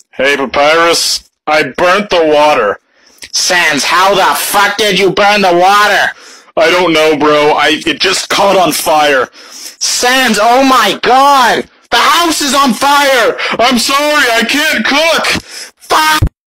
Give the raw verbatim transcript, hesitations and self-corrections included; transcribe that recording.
Hey, Papyrus, I burnt the water. Sans, how the fuck did you burn the water? I don't know, bro. I it just caught on fire. Sans, oh my god! The house is on fire! I'm sorry, I can't cook. Fuck!